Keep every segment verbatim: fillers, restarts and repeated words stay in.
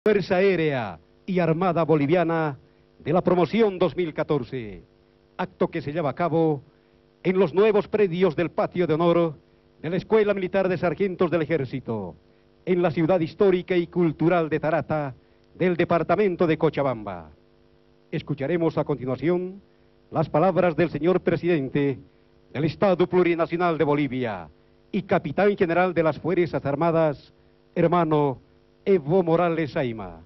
Fuerza Aérea y Armada Boliviana de la Promoción dos mil catorce, acto que se lleva a cabo en los nuevos predios del Patio de Honor de la Escuela Militar de Sargentos del Ejército, en la ciudad histórica y cultural de Tarata, del departamento de Cochabamba. Escucharemos a continuación las palabras del señor presidente del Estado Plurinacional de Bolivia y capitán general de las Fuerzas Armadas, hermano Evo Morales Ayma.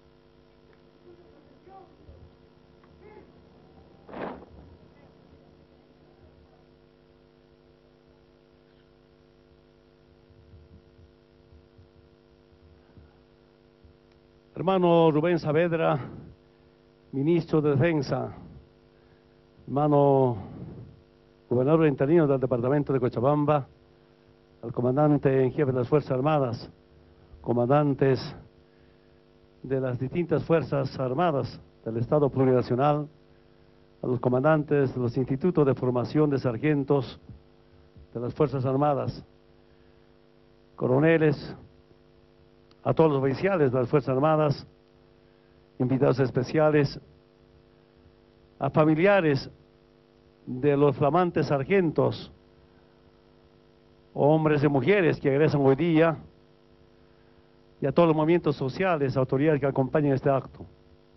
Hermano Rubén Saavedra, ministro de Defensa, hermano gobernador interino del departamento de Cochabamba, al comandante en jefe de las Fuerzas Armadas, comandantes de las distintas Fuerzas Armadas del Estado Plurinacional, a los comandantes de los institutos de formación de sargentos de las Fuerzas Armadas, coroneles, a todos los oficiales de las Fuerzas Armadas, invitados especiales, a familiares de los flamantes sargentos, hombres y mujeres que egresan hoy día, y a todos los movimientos sociales, autoridades que acompañan este acto.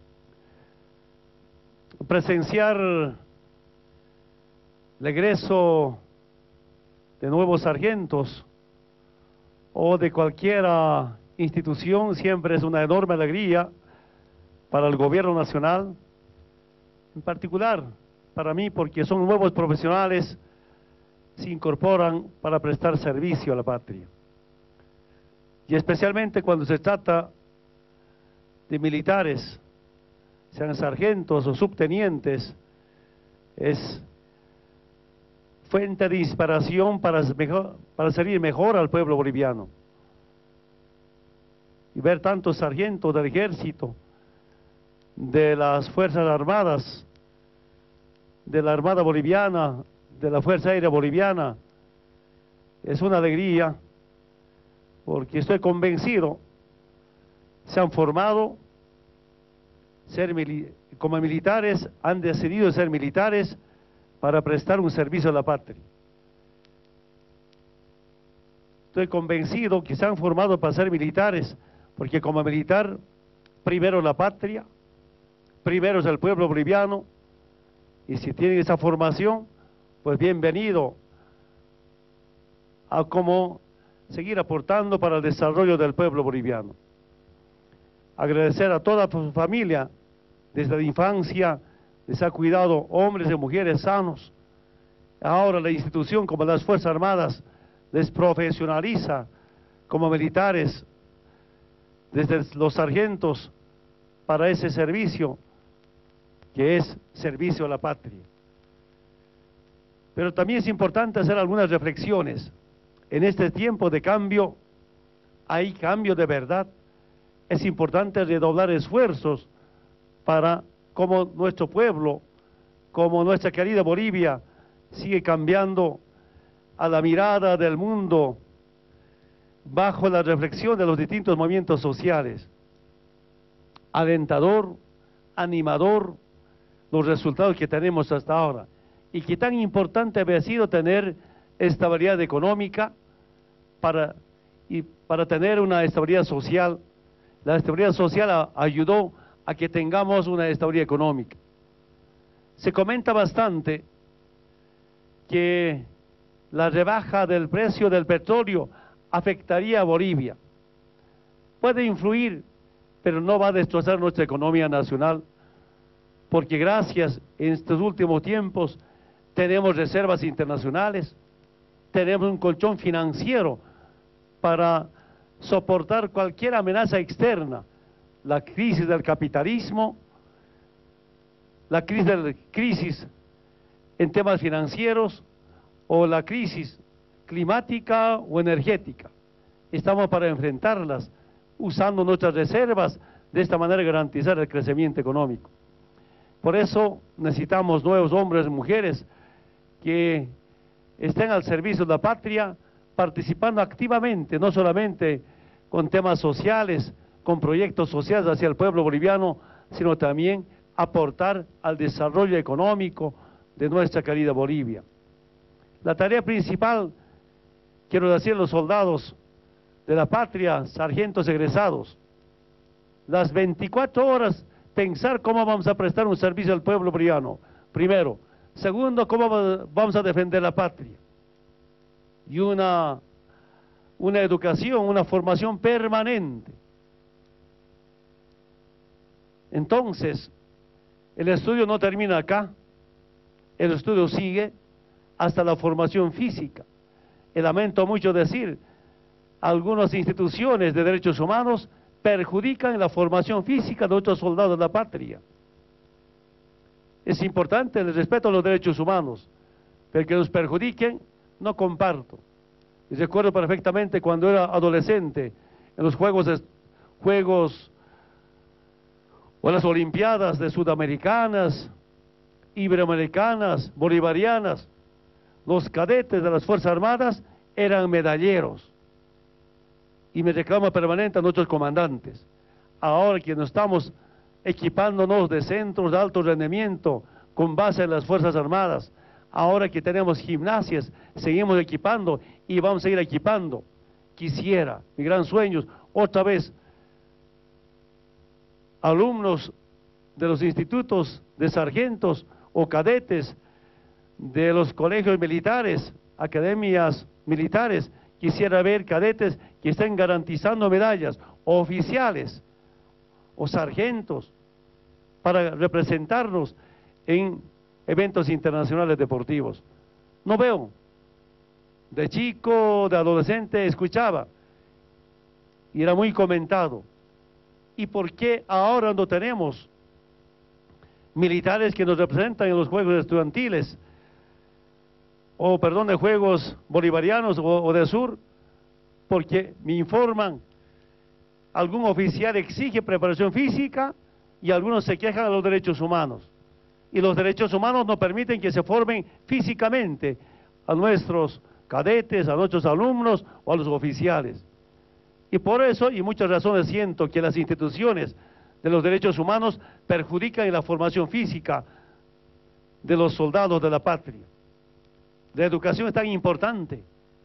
Presenciar el egreso de nuevos sargentos o de cualquier institución siempre es una enorme alegría para el gobierno nacional, en particular para mí, porque son nuevos profesionales, se incorporan para prestar servicio a la patria. Y especialmente cuando se trata de militares, sean sargentos o subtenientes, es fuente de inspiración para, mejor, para servir mejor al pueblo boliviano. Y ver tantos sargentos del ejército, de las Fuerzas Armadas, de la Armada Boliviana, de la Fuerza Aérea Boliviana, es una alegría, porque estoy convencido, se han formado ser mili- como militares, han decidido ser militares para prestar un servicio a la patria. Estoy convencido que se han formado para ser militares, porque como militar, primero la patria, primero es el pueblo boliviano, y si tienen esa formación, pues bienvenido a como seguir aportando para el desarrollo del pueblo boliviano. Agradecer a toda su familia, desde la infancia, les ha cuidado hombres y mujeres sanos. Ahora la institución como las Fuerzas Armadas les profesionaliza como militares, desde los sargentos, para ese servicio, que es servicio a la patria. Pero también es importante hacer algunas reflexiones. En este tiempo de cambio, hay cambio de verdad. Es importante redoblar esfuerzos para, como nuestro pueblo, como nuestra querida Bolivia, sigue cambiando a la mirada del mundo, bajo la reflexión de los distintos movimientos sociales. Alentador, animador, los resultados que tenemos hasta ahora. Y que tan importante había sido tener estabilidad económica para, y para tener una estabilidad social. La estabilidad social a, ayudó a que tengamos una estabilidad económica. Se comenta bastante que la rebaja del precio del petróleo afectaría a Bolivia. Puede influir, pero no va a destrozar nuestra economía nacional, porque gracias en estos últimos tiempos tenemos reservas internacionales, tenemos un colchón financiero para soportar cualquier amenaza externa, la crisis del capitalismo, la crisis, del, crisis en temas financieros o la crisis climática o energética. Estamos para enfrentarlas usando nuestras reservas, de esta manera garantizar el crecimiento económico. Por eso necesitamos nuevos hombres y mujeres que estén al servicio de la patria, participando activamente, no solamente con temas sociales, con proyectos sociales hacia el pueblo boliviano, sino también aportar al desarrollo económico de nuestra querida Bolivia. La tarea principal, quiero decir, los soldados de la patria, sargentos egresados, las veinticuatro horas pensar cómo vamos a prestar un servicio al pueblo boliviano, primero. Segundo, cómo vamos a defender la patria. Y una, una educación, una formación permanente. Entonces, el estudio no termina acá, el estudio sigue hasta la formación física. Y lamento mucho decir, algunas instituciones de derechos humanos perjudican la formación física de otros soldados de la patria. Es importante el respeto a los derechos humanos, pero que nos perjudiquen, no comparto. Y recuerdo perfectamente cuando era adolescente, en los Juegos, juegos o las Olimpiadas de Sudamericanas, Iberoamericanas, Bolivarianas, los cadetes de las Fuerzas Armadas eran medalleros. Y me reclama permanente a nuestros comandantes. Ahora que nos estamos equipándonos de centros de alto rendimiento con base en las Fuerzas Armadas, ahora que tenemos gimnasias, seguimos equipando y vamos a seguir equipando. Quisiera, mi gran sueño, otra vez, alumnos de los institutos de sargentos o cadetes de los colegios militares, academias militares, quisiera ver cadetes que estén garantizando medallas, o oficiales o sargentos, para representarnos en eventos internacionales deportivos. No veo. De chico, de adolescente, escuchaba, y era muy comentado. ¿Y por qué ahora no tenemos militares que nos representan en los Juegos Estudiantiles? O perdón, de Juegos Bolivarianos o, o de Sur, porque me informan, algún oficial exige preparación física y algunos se quejan de los derechos humanos. Y los derechos humanos no permiten que se formen físicamente a nuestros cadetes, a nuestros alumnos o a los oficiales. Y por eso, y muchas razones, siento que las instituciones de los derechos humanos perjudican en la formación física de los soldados de la patria. La educación es tan importante.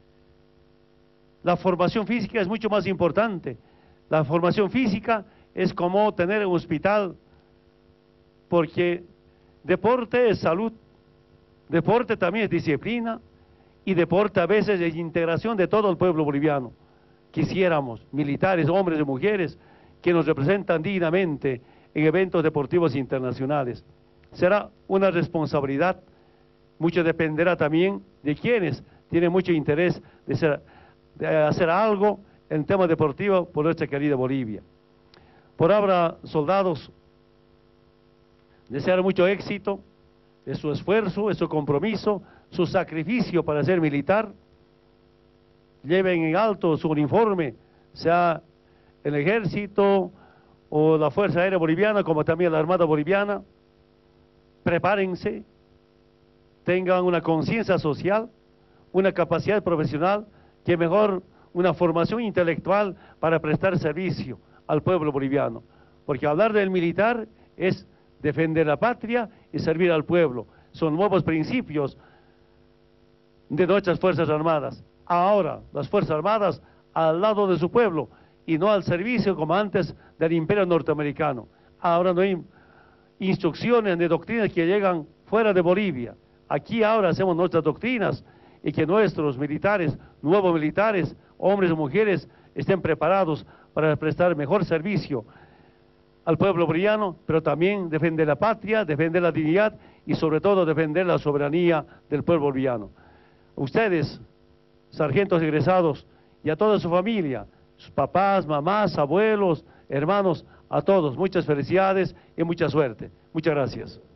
La formación física es mucho más importante. La formación física es como tener un hospital, porque deporte es salud, deporte también es disciplina, y deporte a veces es integración de todo el pueblo boliviano. Quisiéramos militares, hombres y mujeres, que nos representan dignamente en eventos deportivos internacionales. Será una responsabilidad. Mucho dependerá también de quienes tienen mucho interés de, ser, de hacer algo en tema deportivo por nuestra querida Bolivia. Por ahora, soldados, desear mucho éxito de su esfuerzo, de su compromiso, su sacrificio para ser militar. Lleven en alto su uniforme, sea el ejército o la Fuerza Aérea Boliviana, como también la Armada Boliviana. Prepárense, tengan una conciencia social, una capacidad profesional, que mejor una formación intelectual para prestar servicio al pueblo boliviano. Porque hablar del militar es defender la patria y servir al pueblo. Son nuevos principios de nuestras Fuerzas Armadas. Ahora, las Fuerzas Armadas al lado de su pueblo y no al servicio como antes del Imperio norteamericano. Ahora no hay instrucciones ni doctrinas que llegan fuera de Bolivia. Aquí ahora hacemos nuestras doctrinas y que nuestros militares, nuevos militares, hombres y mujeres, estén preparados para prestar mejor servicio al pueblo boliviano, pero también defender la patria, defender la dignidad y sobre todo defender la soberanía del pueblo boliviano. Ustedes, sargentos egresados, y a toda su familia, sus papás, mamás, abuelos, hermanos, a todos, muchas felicidades y mucha suerte. Muchas gracias.